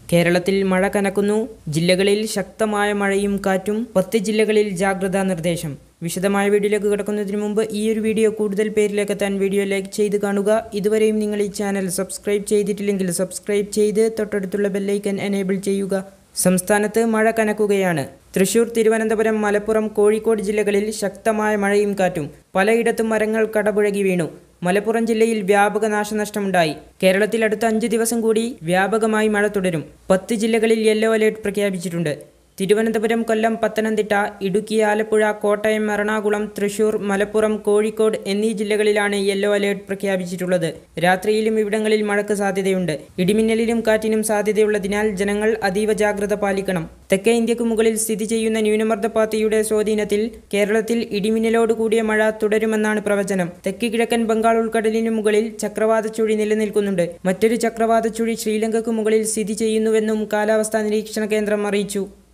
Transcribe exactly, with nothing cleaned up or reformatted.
കേരളത്തിൽ മഴ കനക്കുന്നു. ജില്ലകളിൽ ശക്തമായ മഴയും കാറ്റും. പത്ത് ജില്ലകളിൽ ജാഗ്രതാ നിർദ്ദേശം. വിശദമായ വീഡിയോയിലേക്ക് കിടക്കുന്നതിന് മുമ്പ് ഈ ഒരു വീഡിയോ കൂടുതൽ പേരിലേക്ക് എത്താൻ വീഡിയോ ലൈക്ക് ചെയ്ത് കാണുക. ഇതുവരെയും നിങ്ങൾ ഈ ചാനൽ സബ്സ്ക്രൈബ് ചെയ്തിട്ടില്ലെങ്കിൽ സബ്സ്ക്രൈബ് ചെയ്ത് തൊട്ടടുത്തുള്ള ബെല്ലൈക്കൻ എനേബിൾ ചെയ്യുക. സംസ്ഥാനത്ത് മഴ കനക്കുകയാണ്. തൃശൂർ, തിരുവനന്തപുരം, മലപ്പുറം, കോഴിക്കോട് ജില്ലകളിൽ ശക്തമായ മഴയും കാറ്റും. പലയിടത്തും മരങ്ങൾ കടപുഴകി വീണു. മലപ്പുറം ജില്ലയിൽ വ്യാപക നാശനഷ്ടമുണ്ടായി. കേരളത്തിൽ അടുത്ത അഞ്ച് ദിവസം കൂടി വ്യാപകമായി മഴ തുടരും. പത്ത് ജില്ലകളിൽ യെല്ലോ അലേർട്ട് പ്രഖ്യാപിച്ചിട്ടുണ്ട്. തിരുവനന്തപുരം, കൊല്ലം, പത്തനംതിട്ട, ഇടുക്കി, ആലപ്പുഴ, കോട്ടയം, എറണാകുളം, തൃശൂർ, മലപ്പുറം, കോഴിക്കോട് എന്നീ ജില്ലകളിലാണ് യെല്ലോ അലേർട്ട് പ്രഖ്യാപിച്ചിട്ടുള്ളത്. രാത്രിയിലും ഇവിടങ്ങളിൽ മഴയ്ക്ക് സാധ്യതയുണ്ട്. ഇടിമിന്നലിനും കാറ്റിനും സാധ്യതയുള്ളതിനാൽ ജനങ്ങൾ അതീവ ജാഗ്രത പാലിക്കണം. തെക്കേ ഇന്ത്യക്ക് മുകളിൽ സ്ഥിതി ചെയ്യുന്ന ന്യൂനമർദ്ദപാത്തിയുടെ സ്വാധീനത്തിൽ കേരളത്തിൽ ഇടിമിന്നലോട് കൂടിയ മഴ തുടരുമെന്നാണ് പ്രവചനം. തെക്ക് കിഴക്കൻ ബംഗാൾ ഉൾക്കടലിനു മുകളിൽ ചക്രവാത ചുഴി നിലനിൽക്കുന്നുണ്ട്. മറ്റൊരു ചക്രവാത ചുഴി ശ്രീലങ്കയ്ക്ക് മുകളിൽ സ്ഥിതി ചെയ്യുന്നുവെന്നും കാലാവസ്ഥാ നിരീക്ഷണ കേന്ദ്രം അറിയിച്ചു.